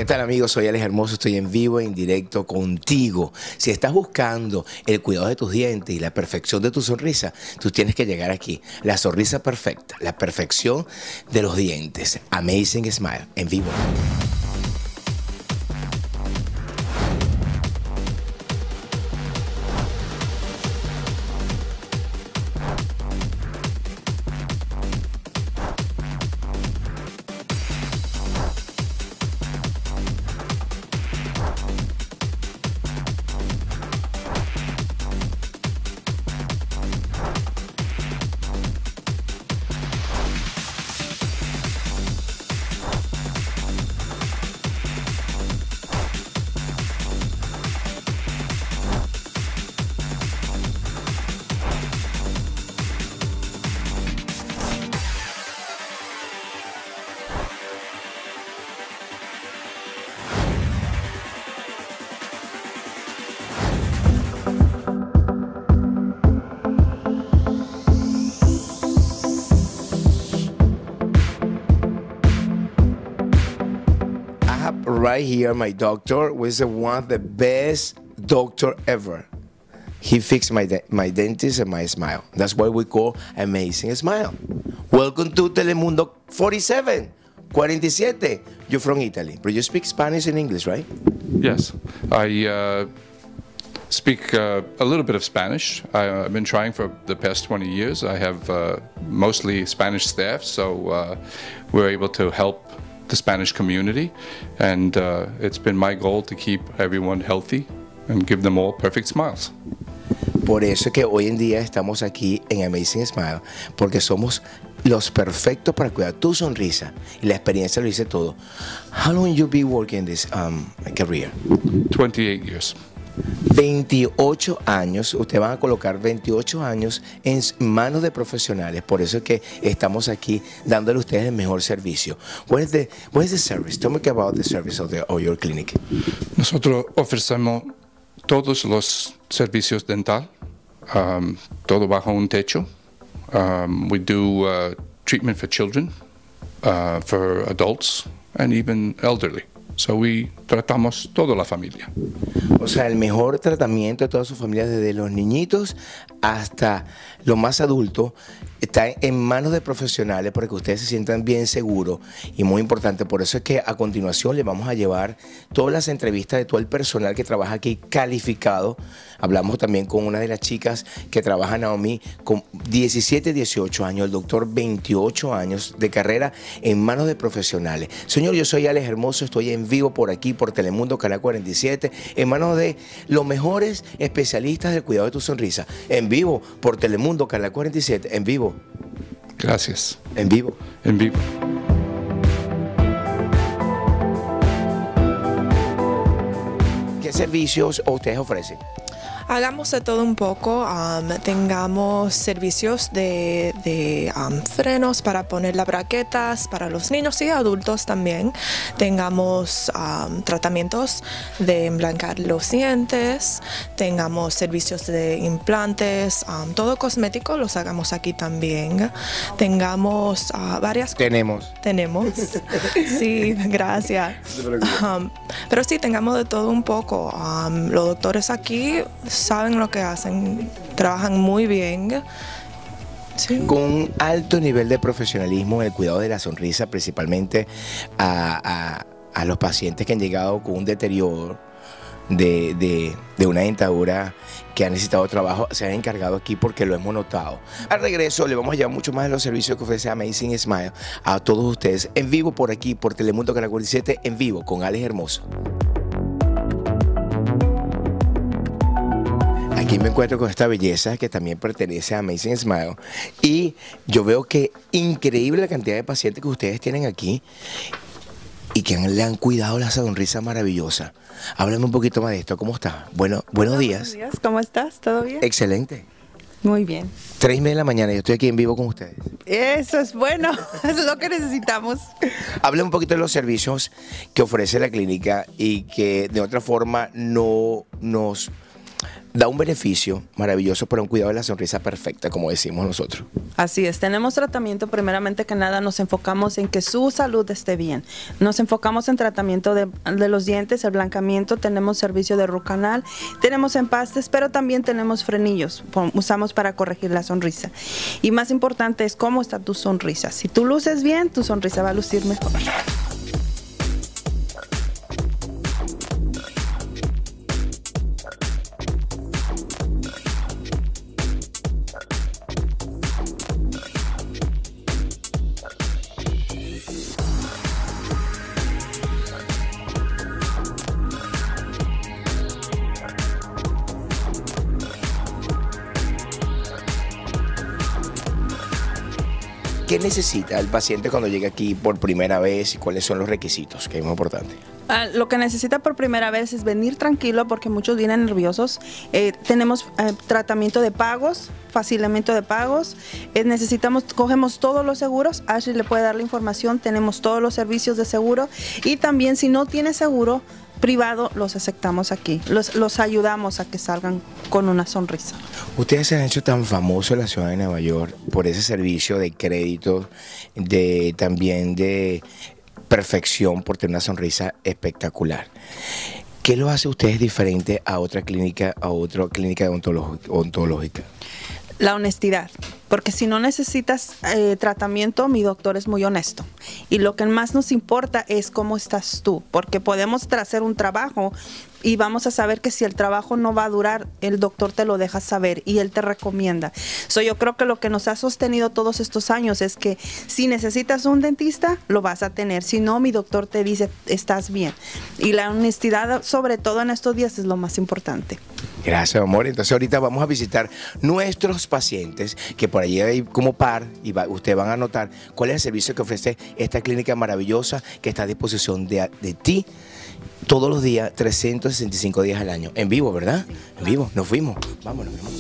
¿Qué tal, amigos? Soy Alex Hermoso, estoy en vivo, en directo contigo. Si estás buscando el cuidado de tus dientes y la perfección de tu sonrisa, tú tienes que llegar aquí. La sonrisa perfecta, la perfección de los dientes. Amazing Smile, en vivo. Right here, my doctor was one of the best doctor ever. He fixed my dentist and my smile. That's why we call Amazing Smile. Welcome to Telemundo 47. You're from Italy, but you speak Spanish and English, right? Yes, I speak a little bit of Spanish. I've been trying for the past 20 years. I have mostly Spanish staff, so we're able to help the Spanish community, and it's been my goal to keep everyone healthy and give them all perfect smiles. Por eso es que hoy en día estamos aquí en Amazing Smile, porque somos los perfectos para cuidar tu sonrisa, y la experiencia lo dice todo. How long you been working this career? 28 years. 28 años, usted van a colocar 28 años en manos de profesionales, por eso es que estamos aquí dándole a ustedes el mejor servicio. What is the service? Tell me about the service of your clinic. Nosotros ofrecemos todos los servicios dental, todo bajo un techo. We do treatment for children, for adults, and even elderly. So tratamos toda la familia. O sea, el mejor tratamiento de toda su familia, desde los niñitos hasta los más adultos, está en manos de profesionales para que ustedes se sientan bien seguros, y muy importante. Por eso es que a continuación les vamos a llevar todas las entrevistas de todo el personal que trabaja aquí calificado. Hablamos también con una de las chicas que trabaja, Naomi, con 17, 18 años, el doctor 28 años de carrera en manos de profesionales. Señor, yo soy Alex Hermoso, estoy en vivo por aquí, por Telemundo, Canal 47, en manos de los mejores especialistas del cuidado de tu sonrisa. En vivo, por Telemundo, Canal 47, en vivo. Gracias. En vivo. En vivo. ¿Qué servicios ustedes ofrecen? Hagamos de todo un poco. Tengamos servicios de frenos para poner las braquetas para los niños y adultos también. Tengamos tratamientos de emblancar los dientes. Tengamos servicios de implantes. Todo cosmético los hagamos aquí también. Tengamos varias... Tenemos. Sí, gracias. Pero sí, tengamos de todo un poco. Los doctores aquí saben lo que hacen, trabajan muy bien. Sí. Con un alto nivel de profesionalismo en el cuidado de la sonrisa, principalmente a los pacientes que han llegado con un deterioro de una dentadura que ha necesitado trabajo, se han encargado aquí porque lo hemos notado. Al regreso le vamos a llevar mucho más de los servicios que ofrece Amazing Smile a todos ustedes, en vivo por aquí, por Telemundo Canal 47, en vivo con Alex Hermoso. Aquí me encuentro con esta belleza que también pertenece a Amazing Smile, y yo veo que increíble la cantidad de pacientes que ustedes tienen aquí y que le han cuidado la sonrisa maravillosa. Háblame un poquito más de esto. ¿Cómo está? Buenos días. Buenos días, ¿cómo estás? ¿Todo bien? Excelente. Muy bien. 3:30 de la mañana, yo estoy aquí en vivo con ustedes. Eso es bueno, eso es lo que necesitamos. Hable un poquito de los servicios que ofrece la clínica y que de otra forma no nos da un beneficio maravilloso para un cuidado de la sonrisa perfecta, como decimos nosotros. Así es, tenemos tratamiento, primeramente que nada nos enfocamos en que su salud esté bien. Nos enfocamos en tratamiento de los dientes, el blancamiento, tenemos servicio de root canal, tenemos empastes, pero también tenemos frenillos, usamos para corregir la sonrisa. Y más importante es cómo está tu sonrisa. Si tú luces bien, tu sonrisa va a lucir mejor. ¿Qué necesita el paciente cuando llega aquí por primera vez y cuáles son los requisitos, que es muy importante? Lo que necesita por primera vez es venir tranquilo porque muchos vienen nerviosos. Tenemos tratamiento de pagos, facilitamiento de pagos. Cogemos todos los seguros. Ashley le puede dar la información. Tenemos todos los servicios de seguro. Y también si no tiene seguro privado, los aceptamos aquí. Los ayudamos a que salgan con una sonrisa. Ustedes se han hecho tan famosos en la ciudad de Nueva York por ese servicio de crédito, también de perfección, por tener una sonrisa espectacular. ¿Qué lo hace a ustedes diferente a otra clínica odontológica? La honestidad, porque si no necesitas tratamiento, mi doctor es muy honesto. Y lo que más nos importa es cómo estás tú, porque podemos hacer un trabajo y vamos a saber que si el trabajo no va a durar, el doctor te lo deja saber y él te recomienda. Yo creo que lo que nos ha sostenido todos estos años es que si necesitas un dentista, lo vas a tener. Si no, mi doctor te dice, estás bien. Y la honestidad, sobre todo en estos días, es lo más importante. Gracias, amor. Entonces ahorita vamos a visitar nuestros pacientes, que por allí hay como par, y ustedes van a notar cuál es el servicio que ofrece esta clínica maravillosa que está a disposición de ti todos los días, 365 días al año. En vivo, ¿verdad? Sí, en vivo. Nos fuimos. Vámonos, mi amor.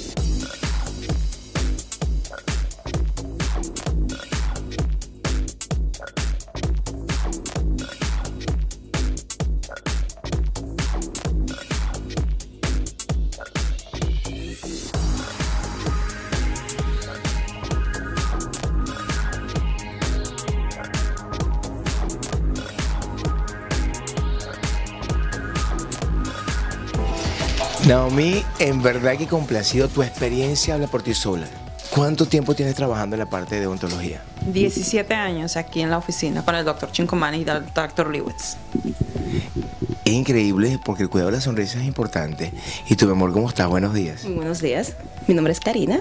Naomi, en verdad que complacido, tu experiencia habla por ti sola. ¿Cuánto tiempo tienes trabajando en la parte de odontología? 17 años aquí en la oficina con el doctor Chincomani y el doctor Lewis. Es increíble porque el cuidado de la sonrisa es importante. Y tu amor, ¿cómo estás? Buenos días. Muy buenos días. Mi nombre es Karina.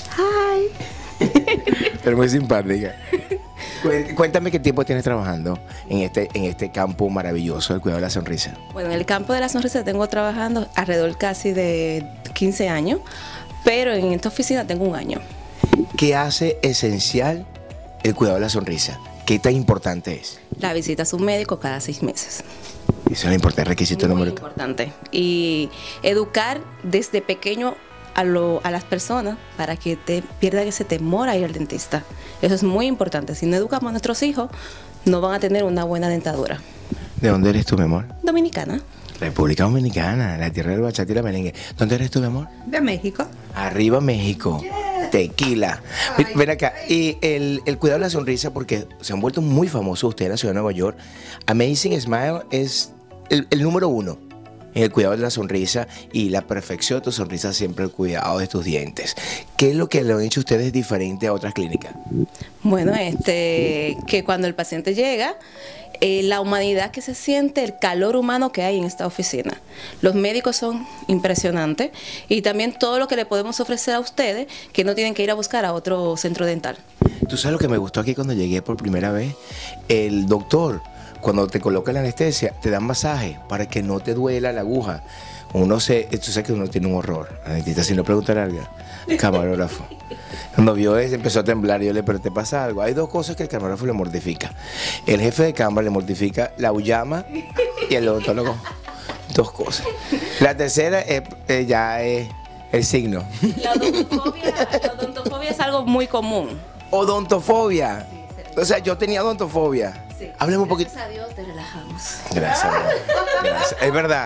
Hi. Pero muy simpática. Cuéntame qué tiempo tienes trabajando en este campo maravilloso del cuidado de la sonrisa. Bueno, en el campo de la sonrisa tengo trabajando alrededor casi de 15 años, pero en esta oficina tengo un año. ¿Qué hace esencial el cuidado de la sonrisa? ¿Qué tan importante es? La visita a su médico cada 6 meses. Eso es importante, el requisito número 1. Muy importante. Y educar desde pequeño a las personas para que pierdan ese temor a ir al dentista. Eso es muy importante. Si no educamos a nuestros hijos, no van a tener una buena dentadura. ¿De dónde eres tú, mi amor? Dominicana. República Dominicana, la tierra del bachata y la merengue. ¿Dónde eres tú, mi amor? De México. Arriba México. Yeah. Tequila. Ay, ven acá. Y el cuidado de la sonrisa, porque se han vuelto muy famosos ustedes en la ciudad de Nueva York. Amazing Smile es el número 1 en el cuidado de la sonrisa y la perfección de tu sonrisa, siempre el cuidado de tus dientes. ¿Qué es lo que le han hecho ustedes diferente a otras clínicas? Bueno, que cuando el paciente llega, la humanidad que se siente, el calor humano que hay en esta oficina. Los médicos son impresionantes y también todo lo que le podemos ofrecer a ustedes, que no tienen que ir a buscar a otro centro dental. ¿Tú sabes lo que me gustó aquí cuando llegué por primera vez? El doctor, cuando te coloca la anestesia, te dan masaje para que no te duela la aguja. Tú sabes que uno tiene un horror. Anestista, si no pregunta larga, camarógrafo. Cuando vio eso, empezó a temblar y yo le dije, pero ¿te pasa algo? Hay 2 cosas que el camarógrafo le mortifica. El jefe de cámara le mortifica la uyama y el odontólogo. 2 cosas. La tercera ya es el signo. La odontofobia es algo muy común. Odontofobia. Sí, o sea, yo tenía odontofobia. Sí. Hablemos un poquito. Gracias a Dios te relajamos. Gracias. Es verdad.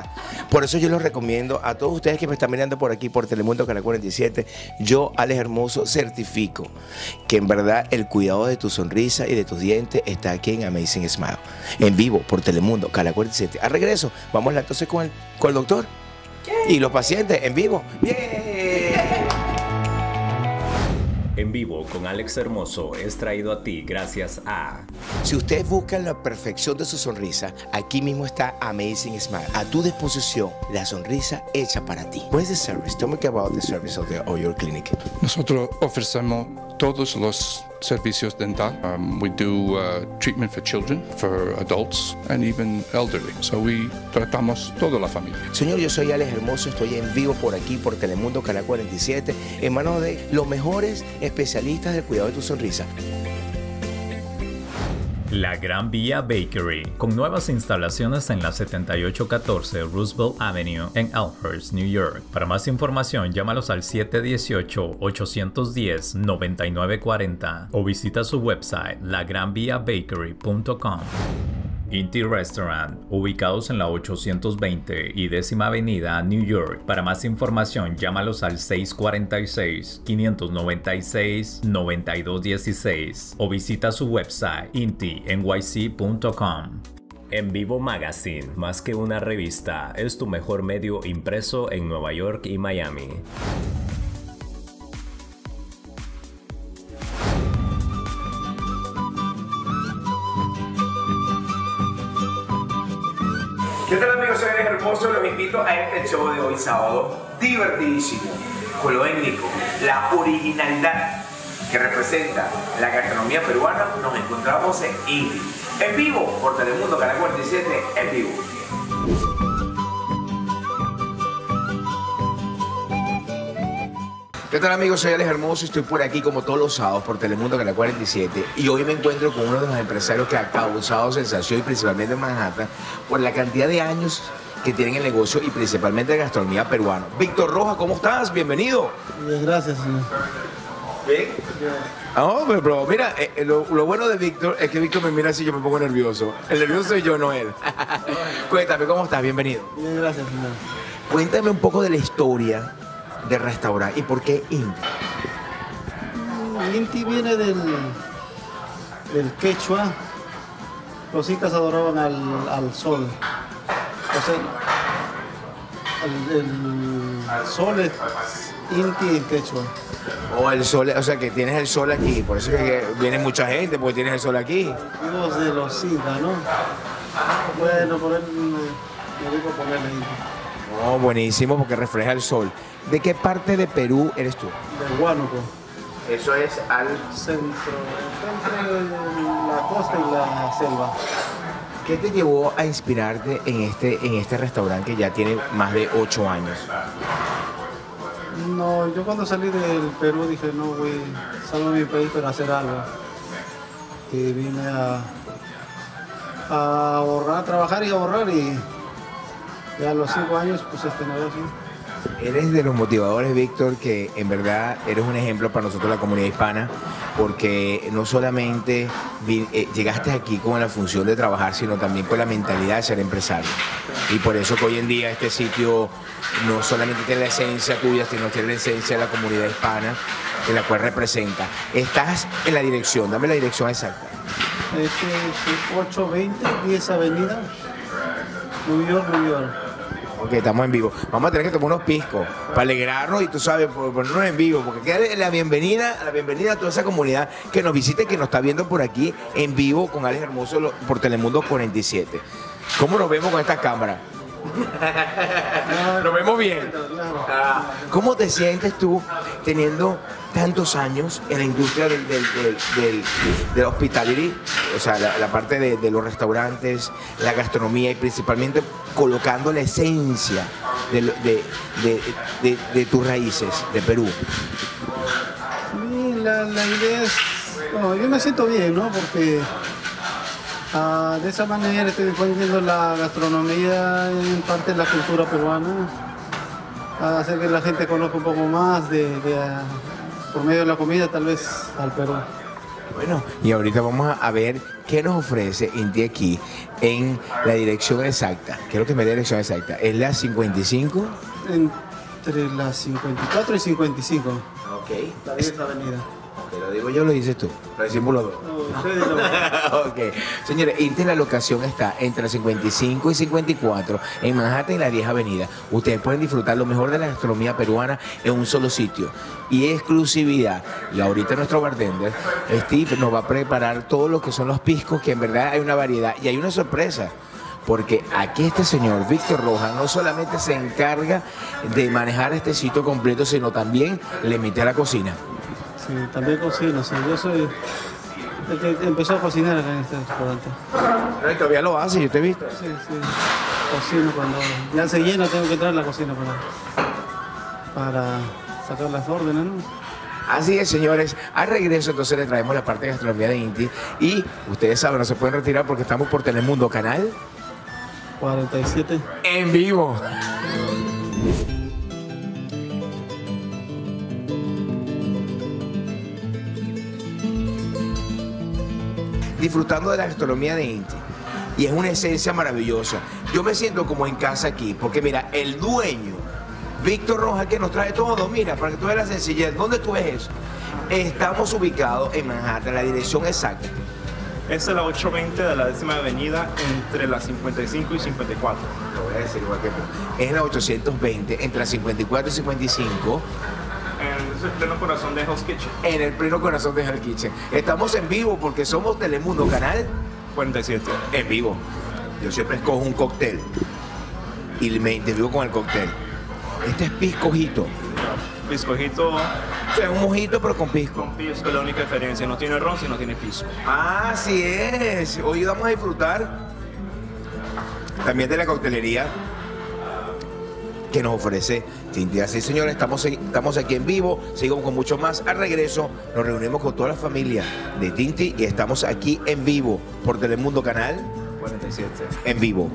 Por eso yo los recomiendo a todos ustedes que me están mirando por aquí, por Telemundo Canal 47. Yo, Alex Hermoso, certifico que en verdad el cuidado de tu sonrisa y de tus dientes está aquí en Amazing Smile. En vivo, por Telemundo Canal 47. Al regreso, vamos entonces con el doctor y los pacientes en vivo. ¡Bien! En vivo con Alex Hermoso es traído a ti gracias a... Si ustedes buscan la perfección de su sonrisa, aquí mismo está Amazing Smile. A tu disposición, la sonrisa hecha para ti. What is the service? Tell me about the service of your clinic. Nosotros ofrecemos todos los servicios dental. We do treatment for children, for adults, and even elderly. So we tratamos toda la familia. Señor, yo soy Alex Hermoso, estoy en vivo por aquí, por Telemundo Canal 47, en manos de los mejores especialistas del cuidado de tu sonrisa. La Gran Vía Bakery, con nuevas instalaciones en la 7814 Roosevelt Avenue en Elmhurst, New York. Para más información, llámalos al 718-810-9940 o visita su website lagranviabakery.com. Inti Restaurant, ubicados en la 820 y 10ª Avenida, New York. Para más información, llámalos al 646-596-9216 o visita su website intinyc.com. En Vivo Magazine, más que una revista, es tu mejor medio impreso en Nueva York y Miami. ¿Qué tal, amigos? Soy Alex Hermoso, los invito a este show de hoy sábado, divertidísimo, con lo étnico, la originalidad que representa la gastronomía peruana. Nos encontramos en Inti, en vivo por Telemundo Canal 47, en vivo. ¿Qué tal, amigos? Soy Alex Hermoso y estoy por aquí como todos los sábados por Telemundo Canal 47 y hoy me encuentro con uno de los empresarios que ha causado sensación y principalmente en Manhattan por la cantidad de años que tienen el negocio y principalmente de gastronomía peruana. Víctor Rojas, ¿cómo estás? Bienvenido. Bien, gracias, señor. ¿Bien? Ah, pero mira, lo bueno de Víctor es que Víctor me mira así y yo me pongo nervioso. El nervioso soy yo, no él. Cuéntame, ¿cómo estás? Bienvenido. Bien, gracias, señor. Cuéntame un poco de la historia del restaurante y por qué Inti. Inti viene del quechua. Los incas adoraban al sol. O sea, el sol es Inti en quechua. O el sol, o sea que tienes el sol aquí, por eso es que viene mucha gente, porque tienes el sol aquí. Los de los incas, ¿no? Bueno, por él me dijo ponerle Inti. Oh, buenísimo, porque refleja el sol. ¿De qué parte de Perú eres tú? De Huánuco. Eso es al Centro, entre la costa y la selva. ¿Qué te llevó a inspirarte en este restaurante que ya tiene más de 8 años? No, yo cuando salí del Perú dije, no, güey, salgo de mi país para hacer algo. Y vine a ahorrar, a trabajar y ahorrar y a los 5 años pues este negocio. Eres de los motivadores, Víctor, que en verdad eres un ejemplo para nosotros, la comunidad hispana, porque no solamente llegaste aquí con la función de trabajar, sino también con la mentalidad de ser empresario. Y por eso que hoy en día este sitio no solamente tiene la esencia tuya, sino tiene la esencia de la comunidad hispana, en la cual representa. Estás en la dirección, dame la dirección exacta. 820, 10 Avenida, New York, New York. Ok, estamos en vivo. Vamos a tener que tomar unos piscos para alegrarnos y tú sabes, ponernos en vivo, porque queda la bienvenida a toda esa comunidad que nos visite, que nos está viendo por aquí en vivo con Alex Hermoso por Telemundo 47. ¿Cómo nos vemos con esta cámara? Nos vemos bien. ¿Cómo te sientes tú teniendo tantos años en la industria del hospitality, o sea, la parte de los restaurantes, la gastronomía y principalmente colocando la esencia de tus raíces de Perú? La idea es, no, yo me siento bien, ¿no? Porque de esa manera estoy difundiendo la gastronomía, en parte de la cultura peruana, a hacer que la gente conozca un poco más por medio de la comida, tal vez, al Perú. Bueno, y ahorita vamos a ver qué nos ofrece Inti aquí en la dirección exacta. ¿Qué es lo que me da la dirección exacta? ¿Es la 55? Entre las 54 y 55. Ok. La 10 avenida. Te lo digo yo, lo dices tú. Lo decimos los dos. Ok. Señores, Inti, la locación está entre la 55 y 54 en Manhattan, en la 10 Avenida. Ustedes pueden disfrutar lo mejor de la gastronomía peruana en un solo sitio. Y exclusividad. Y ahorita nuestro bartender, Steve, nos va a preparar todo lo que son los piscos, que en verdad hay una variedad. Y hay una sorpresa. Porque aquí este señor, Víctor Rojas, no solamente se encarga de manejar este sitio completo, sino también le mete a la cocina. Sí, también cocino, sí. Yo soy el que empezó a cocinar acá en este restaurante. No, y todavía lo hace, yo te he visto. Sí, sí. Cocino cuando ya se llena, tengo que entrar a la cocina para sacar las órdenes, ¿no? Así es, señores. Al regreso, entonces, le traemos la parte de gastronomía de Inti. Y ustedes saben, no se pueden retirar porque estamos por Telemundo Canal 47. en vivo. Disfrutando de la gastronomía de Inti. Y es una esencia maravillosa. Yo me siento como en casa aquí, porque mira, el dueño, Víctor Rojas, que nos trae todo, mira, para que tú veas la sencillez. ¿Dónde tú ves eso? Estamos ubicados en Manhattan, la dirección exacta. Es la 820 de la 10ª avenida entre la 55 y 54. Lo voy a decir igual que tú. Es la 820 entre la 54 y 55. Es el pleno corazón de Hell's Kitchen. En el pleno corazón de Hell's Kitchen. Estamos en vivo porque somos Telemundo Canal 47. en vivo. Yo siempre escojo un cóctel y me intervivo con el cóctel. Este es piscojito. Piscojito O sea, un mojito pero con pisco. con pisco es la única diferencia. No tiene ron, sino tiene pisco. Así es. Hoy vamos a disfrutar también de la coctelería que nos ofrece Tinti. Así, señores, estamos aquí en vivo, seguimos con mucho más. Al regreso nos reunimos con toda la familia de Tinti y estamos aquí en vivo por Telemundo Canal 47. en vivo.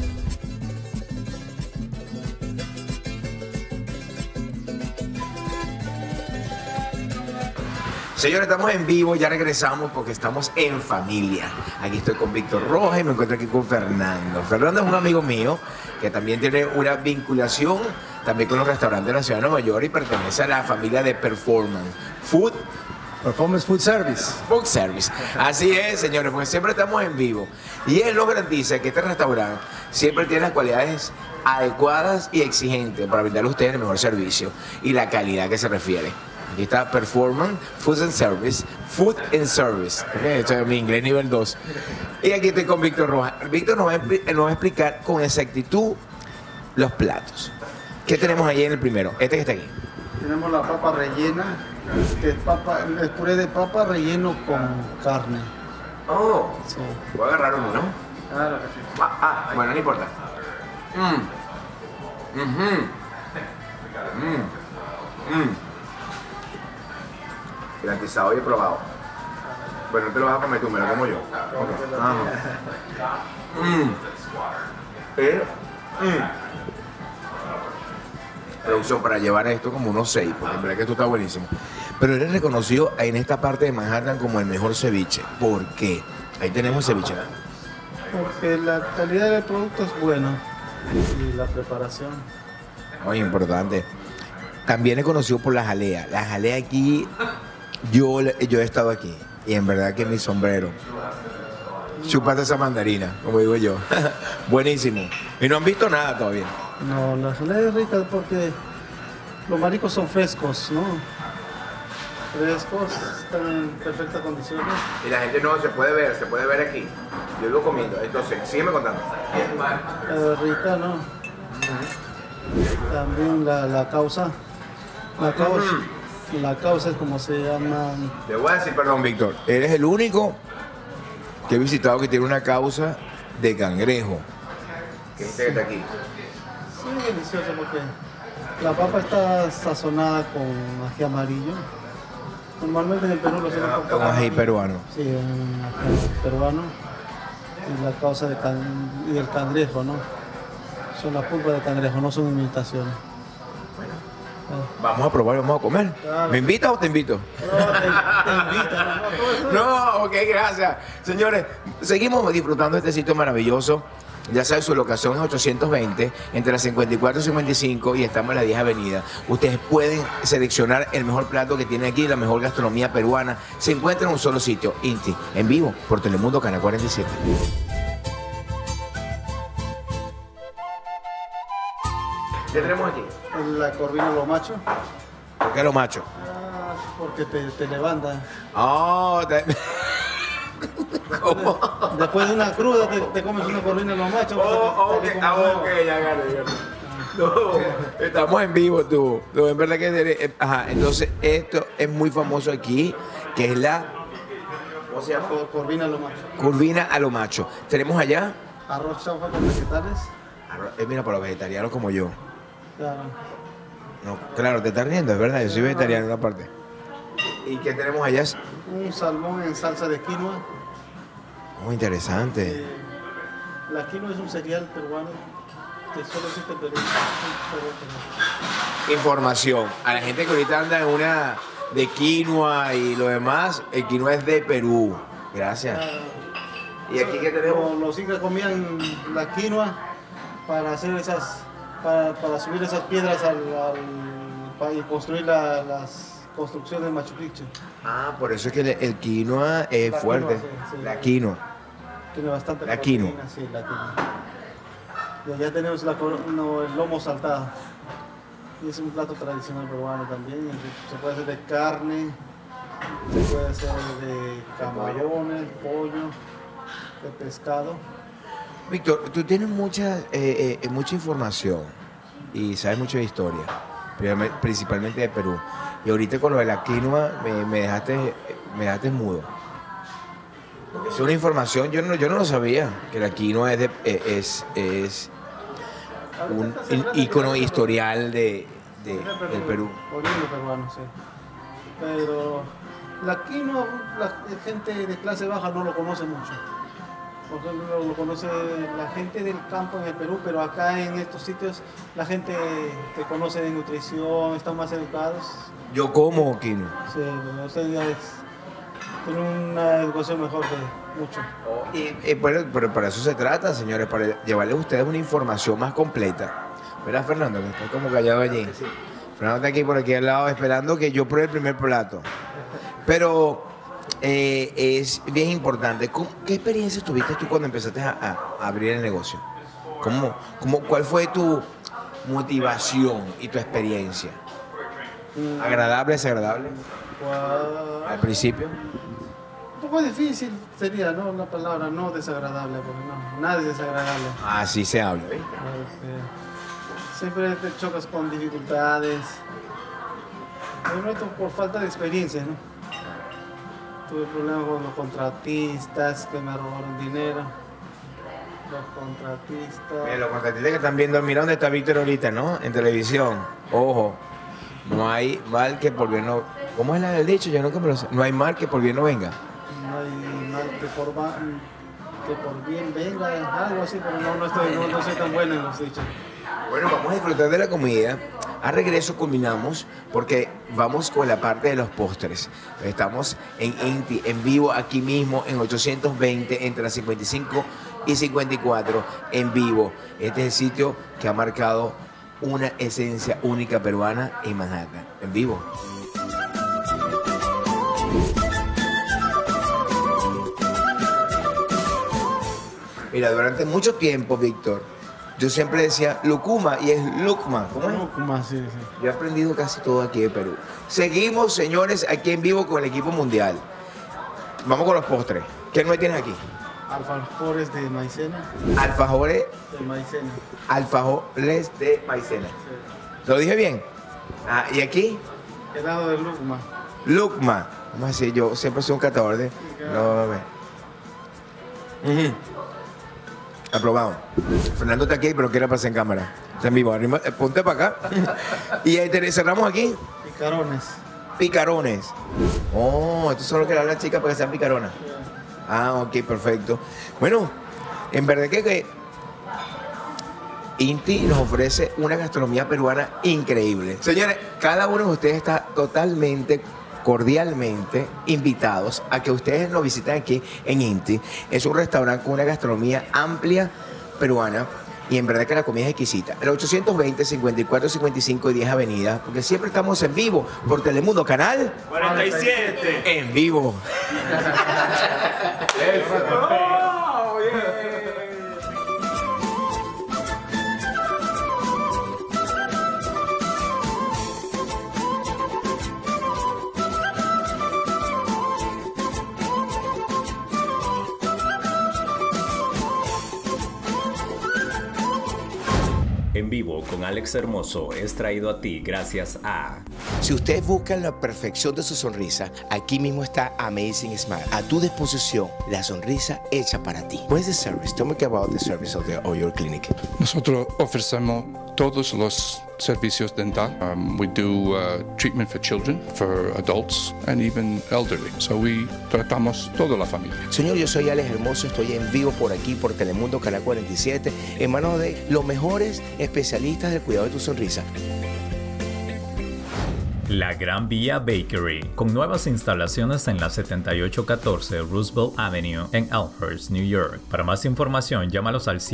Señores, estamos en vivo, ya regresamos porque estamos en familia. Aquí estoy con Víctor Rojas y me encuentro aquí con Fernando. Fernando es un amigo mío que también tiene una vinculación también con los restaurantes de la ciudad de Nueva York y pertenece a la familia de Performance Food Service. Food Service. Así es, señores, porque siempre estamos en vivo. Y él nos garantiza que este restaurante siempre tiene las cualidades adecuadas y exigentes para brindarle a ustedes el mejor servicio y la calidad que se refiere. Aquí está Performance Food and Service. Food and Service. Okay, esto es mi inglés nivel 2. Y aquí estoy con Víctor Rojas. Víctor nos va a explicar con exactitud los platos. ¿Qué tenemos ahí en el primero? Este que está aquí. Tenemos la papa rellena, que es puré de papa relleno con carne. Oh, Sí. voy a agarrar uno, ¿no? Claro que sí. Bueno, no importa. Garantizado y probado. Bueno, no te lo vas a comer tú, me lo como yo. Producción para llevar esto como unos 6, porque en verdad que esto está buenísimo. Pero él es reconocido en esta parte de Manhattan como el mejor ceviche. ¿Por qué? Ahí tenemos ceviche. Porque la calidad del producto es buena y la preparación. Muy importante. También es conocido por la jalea. La jalea aquí, yo he estado aquí y en verdad que mi sombrero. Chupate esa mandarina, como digo yo. Buenísimo. Y no han visto nada todavía. No, la jalea es rica porque los mariscos son frescos, ¿no? Frescos, están en perfectas condiciones. Y la gente no se puede ver aquí. Yo lo comiendo. Entonces, sígueme contando. Rica, ¿no? También la causa. La causa es como se llama. Le voy a decir, perdón, Víctor. Eres el único que he visitado que tiene una causa de cangrejo. ¿Qué está aquí? Sí, delicioso porque la papa está sazonada con ají amarillo. Normalmente en el Perú lo hacemos Con ají peruano. Sí, un ají peruano. Y la causa y el cangrejo, ¿no? Son las pulpas de cangrejo, no son imitaciones. Vamos a probar, vamos a comer. Claro. ¿Me invitas o te invito? No, te invito. No, ok, gracias. Señores, seguimos disfrutando de este sitio maravilloso. Ya saben, su locación es 820, entre las 54 y 55, y estamos en la 10 Avenida. Ustedes pueden seleccionar el mejor plato que tiene aquí, la mejor gastronomía peruana. Se encuentra en un solo sitio, Inti, en vivo, por Telemundo, Canal 47. ¿Qué tenemos aquí? La corvina lo macho. ¿Por qué lo macho? Porque te levanta. Oh, ¿cómo? Después de una cruda te comes una corvina lo macho. Ok, ya gané. No, estamos en vivo, tú. No, en verdad que... Ajá, entonces esto es muy famoso aquí, que es la... ¿Cómo se llama? Corvina a lo macho. Corvina a lo macho. Tenemos allá... Arroz chaufa con vegetales. Mira, para los vegetarianos como yo. Claro. No, claro, te estás riendo, es verdad, yo soy vegetariano en una parte. ¿Y qué tenemos allá? Un salmón en salsa de quinoa. Muy interesante. La quinoa es un cereal peruano que solo existe en Perú. Información. A la gente que ahorita anda en una de quinoa y lo demás, el quinoa es de Perú. Gracias. ¿Y aquí qué tenemos? Los incas comían la quinoa para hacer esas, para subir esas piedras y construir las construcciones de Machu Picchu. Ah, por eso es que el quinoa es fuerte. Quinoa, sí. La quinoa. Tiene bastante la quinoa. Sí, la quinoa. Y allá tenemos el lomo saltado. Y es un plato tradicional peruano también. Se puede hacer de carne, se puede hacer de camarones, pollo, de pescado. Víctor, tú tienes mucha información y sabes mucho de historia, principalmente de Perú. Y ahorita con lo de la quinoa me dejaste mudo. Es una información, yo no lo sabía, que la quinoa es un ícono historial del Perú. Oriente peruano, sí. Pero la quinoa, la gente de clase baja no lo conoce mucho. Por ejemplo, lo conoce la gente del campo en el Perú, pero acá en estos sitios la gente que conoce de nutrición, están más educados. Yo como quinoa. Sí, ustedes tienen una educación mejor que mucho. Pero para eso se trata, señores, para llevarles a ustedes una información más completa. ¿Verdad, Fernando? Que está como callado allí. Sí. Fernando está aquí por aquí al lado esperando que yo pruebe el primer plato. Pero es bien importante. ¿Qué experiencias tuviste tú cuando empezaste a abrir el negocio? ¿Cuál fue tu motivación y tu experiencia? ¿Agradable, desagradable? Al principio. Un poco difícil sería, ¿no? La palabra no desagradable, porque no, nada es desagradable. Así se habla, ¿viste? Siempre te chocas con dificultades. Por falta de experiencia, ¿no? Tuve problemas con los contratistas que me robaron dinero. Los contratistas. Los contratistas que están viendo, mira dónde está Víctor ahorita, ¿no? En televisión. Ojo, no hay mal que por bien no... ¿Cómo es el dicho? Yo nunca me lo sé. No hay mal que por bien no venga. No hay mal que por bien venga, algo así, pero no soy tan bueno en los dichos. Bueno, vamos a disfrutar de la comida. A regreso combinamos porque vamos con la parte de los postres. Estamos en Inti, en vivo aquí mismo en 820 entre las 55 y 54 en vivo. Este es el sitio que ha marcado una esencia única peruana en Manhattan. En vivo. Mira, durante mucho tiempo, Víctor, yo siempre decía Lucuma y es Lucma. ¿Cómo es? Lucuma, sí. Yo he aprendido casi todo aquí de Perú. Seguimos, señores, aquí en vivo con el equipo mundial. Vamos con los postres. ¿Qué no tienes aquí? Alfajores de maicena. Alfajores de maicena. Alfajores de maicena. Sí. ¿Lo dije bien? Ah, ¿y aquí? Helado de Lucma. Lucma. Vamos a decir, yo siempre soy un catador de... No, a ver. Aprobado. Fernando está aquí, pero quiere pasar en cámara. Está en vivo. Ponte para acá. Y ahí cerramos aquí. Picarones. Picarones. Oh, estos son los que le dan las chicas para que sean picaronas. Ah, ok, perfecto. Bueno, en verdad que Inti nos ofrece una gastronomía peruana increíble. Señores, cada uno de ustedes está totalmente, cordialmente invitados a que ustedes nos visiten aquí en Inti. Es un restaurante con una gastronomía amplia peruana y en verdad que la comida es exquisita. El 820-5455 y 10 Avenida, porque siempre estamos en vivo por Telemundo, canal 47. En vivo. En vivo con Alex Hermoso es traído a ti gracias a... Si ustedes buscan la perfección de su sonrisa, aquí mismo está Amazing Smile. A tu disposición, la sonrisa hecha para ti. What is the service? Tell me about the service of your clinic. Nosotros ofrecemos todos los servicios dental. We do treatment for children, for adults, and even elderly. So we tratamos toda la familia. Señor, yo soy Alex Hermoso, estoy en vivo por aquí, por Telemundo, Canal 47, en manos de los mejores especialistas del cuidado de tu sonrisa. La Gran Vía Bakery, con nuevas instalaciones en la 7814 Roosevelt Avenue en Elmhurst, New York. Para más información, llámalos al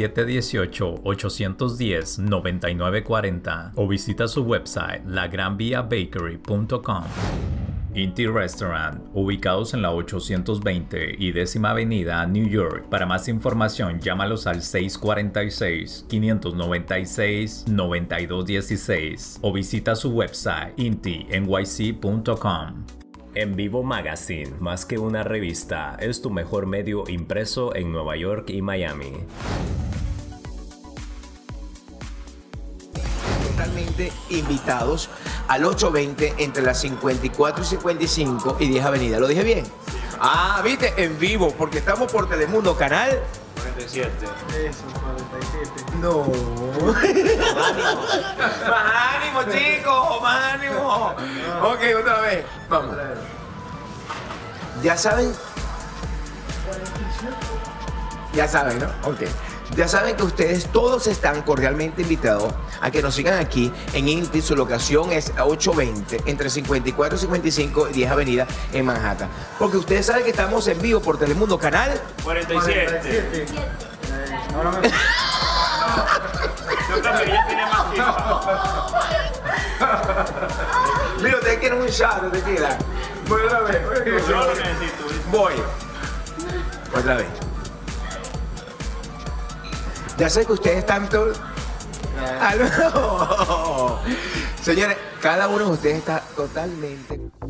718-810-9940 o visita su website lagranviabakery.com. Inti Restaurant, ubicados en la 820 y 10ª Avenida, New York. Para más información, llámalos al 646-596-9216 o visita su website intinyc.com. En Vivo Magazine, más que una revista, es tu mejor medio impreso en Nueva York y Miami. Totalmente invitados al 820 entre las 54 y 55 y 10 Avenida. ¿Lo dije bien? Ah, viste, en vivo, porque estamos por Telemundo, canal 47. Eso, 47. No. Más ánimo, chicos, más ánimo. Ok, otra vez. Vamos. Ya saben. Ya saben, ¿no? Ok. Ya saben que ustedes todos están cordialmente invitados a que nos sigan aquí en Inti. Su locación es 820 entre 54 y 55 y 10 Avenida en Manhattan. Porque ustedes saben que estamos en vivo por Telemundo, canal 47. Ahora me... Yo creo que ella tiene más tiempo. Mira, ustedes quieren un shot de tequila. Voy otra vez. Yo lo necesito. Voy. Otra vez. Ya sé que ustedes tanto... Señores, cada uno de ustedes está totalmente...